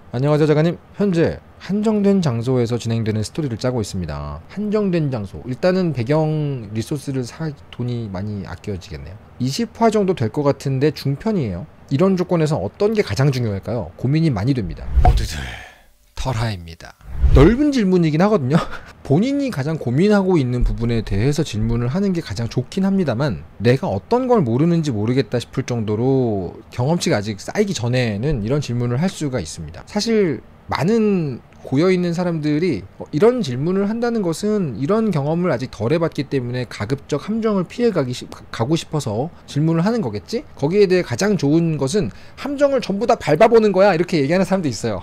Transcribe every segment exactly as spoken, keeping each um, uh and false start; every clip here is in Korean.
안녕하세요 작가님. 현재 한정된 장소에서 진행되는 스토리를 짜고 있습니다. 한정된 장소, 일단은 배경 리소스를 사 돈이 많이 아껴지겠네요. 이십 화 정도 될 것 같은데 중편이에요. 이런 조건에서 어떤 게 가장 중요할까요? 고민이 많이 됩니다. 모두들 털하입니다. 넓은 질문이긴 하거든요. 본인이 가장 고민하고 있는 부분에 대해서 질문을 하는 게 가장 좋긴 합니다만, 내가 어떤 걸 모르는지 모르겠다 싶을 정도로 경험치가 아직 쌓이기 전에는 이런 질문을 할 수가 있습니다. 사실 많은 고여있는 사람들이 이런 질문을 한다는 것은 이런 경험을 아직 덜 해봤기 때문에 가급적 함정을 피해가기 시, 가고 싶어서 질문을 하는 거겠지? 거기에 대해 가장 좋은 것은 함정을 전부 다 밟아보는 거야, 이렇게 얘기하는 사람도 있어요.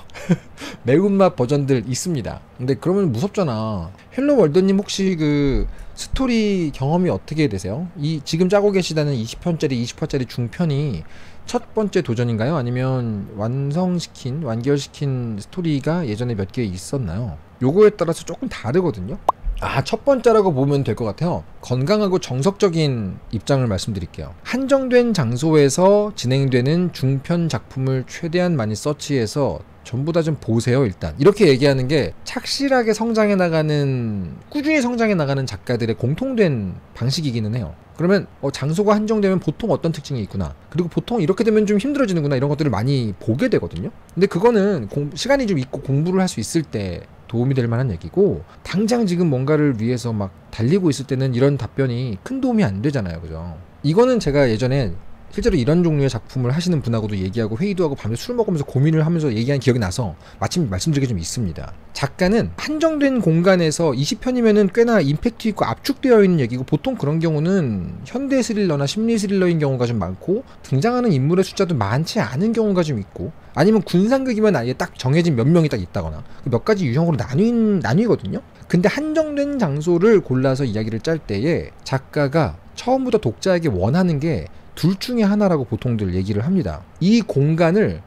매운맛 버전들 있습니다. 근데 그러면 무섭잖아. 헬로 월드님, 혹시 그 스토리 경험이 어떻게 되세요? 이 지금 짜고 계시다는 이십 편짜리 이십 화짜리 중편이 첫 번째 도전인가요? 아니면 완성시킨, 완결시킨 스토리가 예전에 몇 개 있었나요? 요거에 따라서 조금 다르거든요? 아, 첫 번째라고 보면 될 것 같아요. 건강하고 정석적인 입장을 말씀드릴게요. 한정된 장소에서 진행되는 중편 작품을 최대한 많이 서치해서 전부 다 좀 보세요. 일단 이렇게 얘기하는 게 착실하게 성장해 나가는, 꾸준히 성장해 나가는 작가들의 공통된 방식이기는 해요. 그러면 어, 장소가 한정되면 보통 어떤 특징이 있구나, 그리고 보통 이렇게 되면 좀 힘들어지는구나, 이런 것들을 많이 보게 되거든요. 근데 그거는 공, 시간이 좀 있고 공부를 할 수 있을 때 도움이 될 만한 얘기고, 당장 지금 뭔가를 위해서 막 달리고 있을 때는 이런 답변이 큰 도움이 안 되잖아요. 그죠? 이거는 제가 예전에 실제로 이런 종류의 작품을 하시는 분하고도 얘기하고 회의도 하고 밤에 술 먹으면서 고민을 하면서 얘기한 기억이 나서 마침 말씀드리게 좀 있습니다. 작가는 한정된 공간에서 이십 편이면은 꽤나 임팩트 있고 압축되어 있는 얘기고, 보통 그런 경우는 현대 스릴러나 심리 스릴러인 경우가 좀 많고, 등장하는 인물의 숫자도 많지 않은 경우가 좀 있고, 아니면 군상극이면 아예 딱 정해진 몇 명이 딱 있다거나, 몇 가지 유형으로 나뉘, 나뉘거든요. 근데 한정된 장소를 골라서 이야기를 짤 때에 작가가 처음부터 독자에게 원하는 게 둘 중에 하나라고 보통들 얘기를 합니다. 이 공간을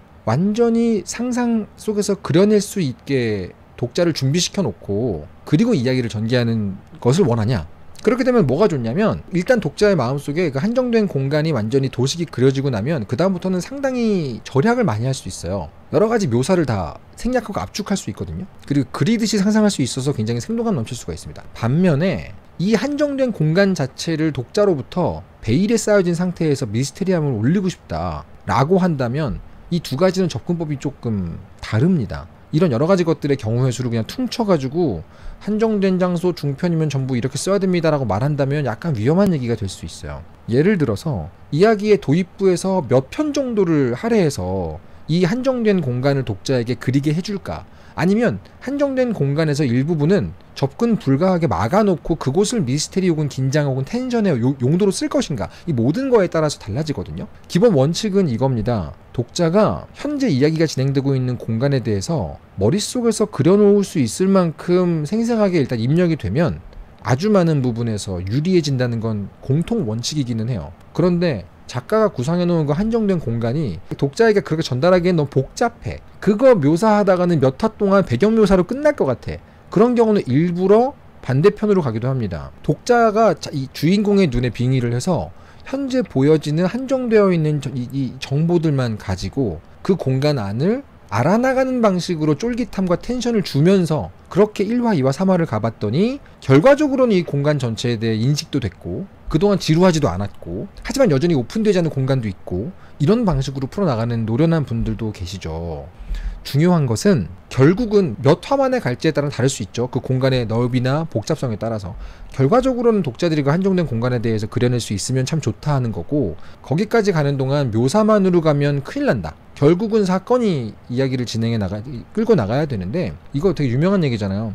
완전히 상상 속에서 그려낼 수 있게 독자를 준비시켜 놓고, 그리고 이야기를 전개하는 것을 원하냐. 그렇게 되면 뭐가 좋냐면, 일단 독자의 마음속에 그 한정된 공간이 완전히 도식이 그려지고 나면 그 다음부터는 상당히 절약을 많이 할 수 있어요. 여러 가지 묘사를 다 생략하고 압축할 수 있거든요. 그리고 그리듯이 상상할 수 있어서 굉장히 생동감 넘칠 수가 있습니다. 반면에 이 한정된 공간 자체를 독자로부터 베일에 쌓여진 상태에서 미스테리함을 올리고 싶다 라고 한다면 이 두 가지는 접근법이 조금 다릅니다. 이런 여러 가지 것들의 경우의 수를 그냥 퉁쳐가지고 한정된 장소 중편이면 전부 이렇게 써야 됩니다 라고 말한다면 약간 위험한 얘기가 될 수 있어요. 예를 들어서 이야기의 도입부에서 몇 편 정도를 할애해서 이 한정된 공간을 독자에게 그리게 해줄까, 아니면 한정된 공간에서 일부분은 접근 불가하게 막아놓고 그곳을 미스테리 혹은 긴장 혹은 텐션의 용도로 쓸 것인가, 이 모든 거에 따라서 달라지거든요. 기본 원칙은 이겁니다. 독자가 현재 이야기가 진행되고 있는 공간에 대해서 머릿속에서 그려놓을 수 있을 만큼 생생하게 일단 입력이 되면 아주 많은 부분에서 유리해진다는 건 공통 원칙이기는 해요. 그런데 작가가 구상해놓은 그 한정된 공간이 독자에게 그렇게 전달하기엔 너무 복잡해. 그거 묘사하다가는 몇 화 동안 배경 묘사로 끝날 것 같아. 그런 경우는 일부러 반대편으로 가기도 합니다. 독자가 이 주인공의 눈에 빙의를 해서 현재 보여지는 한정되어 있는 이, 이 정보들만 가지고 그 공간 안을 알아나가는 방식으로 쫄깃함과 텐션을 주면서 그렇게 일 화, 이 화, 삼 화를 가봤더니 결과적으로는 이 공간 전체에 대해 인식도 됐고, 그동안 지루하지도 않았고, 하지만 여전히 오픈되지 않은 공간도 있고, 이런 방식으로 풀어나가는 노련한 분들도 계시죠. 중요한 것은 결국은 몇 화만에 갈지에 따라 다를 수 있죠. 그 공간의 넓이나 복잡성에 따라서. 결과적으로는 독자들이 그 한정된 공간에 대해서 그려낼 수 있으면 참 좋다 하는 거고, 거기까지 가는 동안 묘사만으로 가면 큰일 난다. 결국은 사건이 이야기를 진행해 나가, 끌고 나가야 되는데, 이거 되게 유명한 얘기잖아요.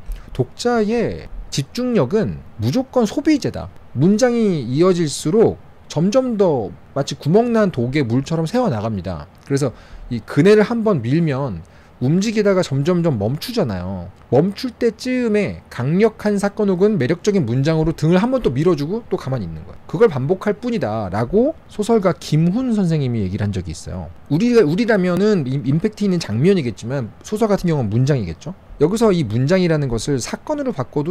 독자의 집중력은 무조건 소비재다. 문장이 이어질수록 점점 더 마치 구멍난 독에 물처럼 새어나갑니다. 그래서 이 그네를 한번 밀면 움직이다가 점점점 멈추잖아요. 멈출 때쯤에 강력한 사건 혹은 매력적인 문장으로 등을 한 번 또 밀어주고 또 가만히 있는 거예요. 그걸 반복할 뿐이다 라고 소설가 김훈 선생님이 얘기를 한 적이 있어요. 우리, 우리라면은 임팩트 있는 장면이겠지만 소설 같은 경우는 문장이겠죠. 여기서 이 문장이라는 것을 사건으로 바꿔도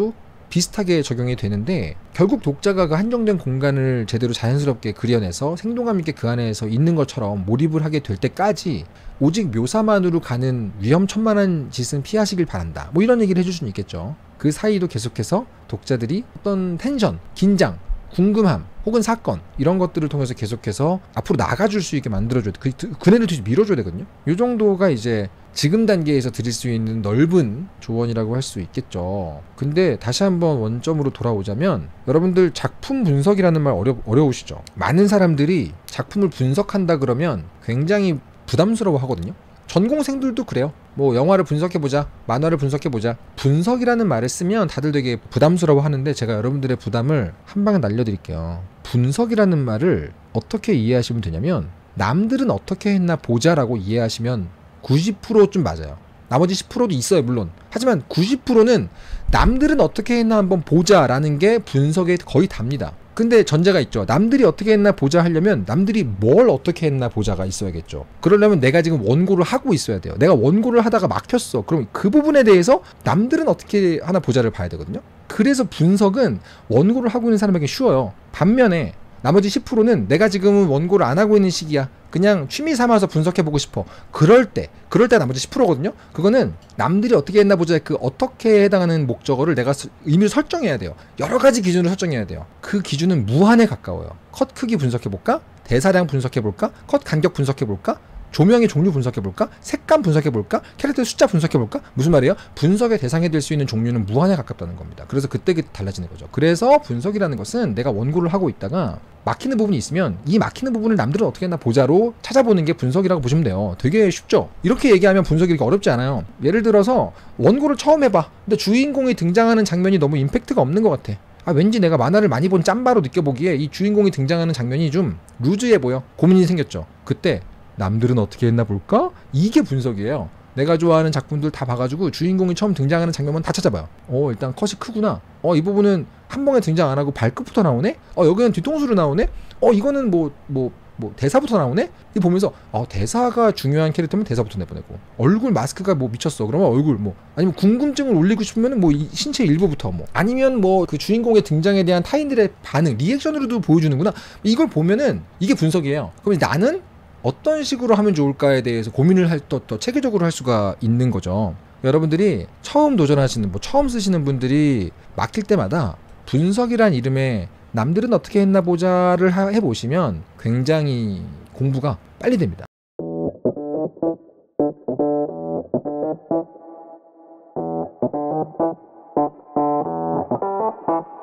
비슷하게 적용이 되는데 결국 독자가 그 한정된 공간을 제대로 자연스럽게 그려내서 생동감 있게 그 안에서 있는 것처럼 몰입을 하게 될 때까지 오직 묘사만으로 가는 위험천만한 짓은 피하시길 바란다. 뭐 이런 얘기를 해줄 수는 있겠죠. 그 사이도 계속해서 독자들이 어떤 텐션, 긴장, 궁금함 혹은 사건 이런 것들을 통해서 계속해서 앞으로 나가줄 수 있게 만들어줘야 돼. 그, 그네를 뒤로 밀어줘야 되거든요. 이 정도가 이제 지금 단계에서 드릴 수 있는 넓은 조언이라고 할 수 있겠죠. 근데 다시 한번 원점으로 돌아오자면 여러분들 작품 분석이라는 말 어려, 어려우시죠? 많은 사람들이 작품을 분석한다 그러면 굉장히 부담스러워 하거든요. 전공생들도 그래요. 뭐 영화를 분석해보자, 만화를 분석해보자. 분석이라는 말을 쓰면 다들 되게 부담스러워 하는데 제가 여러분들의 부담을 한 방에 날려드릴게요. 분석이라는 말을 어떻게 이해하시면 되냐면 남들은 어떻게 했나 보자라고 이해하시면 구십 퍼센트 좀 맞아요. 나머지 십 퍼센트도 있어요 물론. 하지만 구십 퍼센트는 남들은 어떻게 했나 한번 보자라는 게 분석에 거의 답니다. 근데 전제가 있죠. 남들이 어떻게 했나 보자 하려면 남들이 뭘 어떻게 했나 보자가 있어야겠죠. 그러려면 내가 지금 원고를 하고 있어야 돼요. 내가 원고를 하다가 막혔어. 그럼 그 부분에 대해서 남들은 어떻게 하나 보자를 봐야 되거든요. 그래서 분석은 원고를 하고 있는 사람에게 쉬워요. 반면에 나머지 십 퍼센트는 내가 지금은 원고를 안 하고 있는 시기야. 그냥 취미 삼아서 분석해보고 싶어. 그럴 때, 그럴 때 나머지 십 퍼센트거든요. 그거는 남들이 어떻게 했나 보자 그 어떻게 해당하는 목적어를 내가 의미를 설정해야 돼요. 여러 가지 기준으로 설정해야 돼요. 그 기준은 무한에 가까워요. 컷 크기 분석해볼까? 대사량 분석해볼까? 컷 간격 분석해볼까? 조명의 종류 분석해볼까? 색감 분석해볼까? 캐릭터의 숫자 분석해볼까? 무슨 말이에요? 분석의 대상이 될 수 있는 종류는 무한에 가깝다는 겁니다. 그래서 그때 달라지는 거죠. 그래서 분석이라는 것은 내가 원고를 하고 있다가 막히는 부분이 있으면 이 막히는 부분을 남들은 어떻게 했나 보자로 찾아보는 게 분석이라고 보시면 돼요. 되게 쉽죠? 이렇게 얘기하면 분석이 이렇게 어렵지 않아요. 예를 들어서 원고를 처음 해봐. 근데 주인공이 등장하는 장면이 너무 임팩트가 없는 것 같아. 아 왠지 내가 만화를 많이 본 짬바로 느껴보기에 이 주인공이 등장하는 장면이 좀 루즈해 보여. 고민이 생겼죠. 그때 남들은 어떻게 했나 볼까? 이게 분석이에요. 내가 좋아하는 작품들 다 봐가지고 주인공이 처음 등장하는 장면만 다 찾아봐요. 어 일단 컷이 크구나. 어 이 부분은 한 번에 등장 안 하고 발끝부터 나오네. 어 여기는 뒤통수로 나오네. 어 이거는 뭐 뭐 뭐 대사부터 나오네. 이 보면서 어 대사가 중요한 캐릭터면 대사부터 내보내고 얼굴 마스크가 뭐 미쳤어. 그러면 얼굴 뭐 아니면 궁금증을 올리고 싶으면 뭐 이 신체 일부부터 뭐 아니면 뭐 그 주인공의 등장에 대한 타인들의 반응 리액션으로도 보여주는구나. 이걸 보면은 이게 분석이에요. 그럼 나는 어떤 식으로 하면 좋을까에 대해서 고민을 할 또 더 체계적으로 할 수가 있는 거죠. 여러분들이 처음 도전하시는 뭐 처음 쓰시는 분들이 막힐 때마다 분석이란 이름에 남들은 어떻게 했나 보자를 하, 해보시면 굉장히 공부가 빨리 됩니다.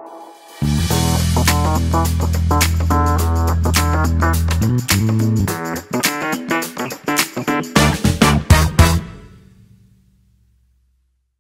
음.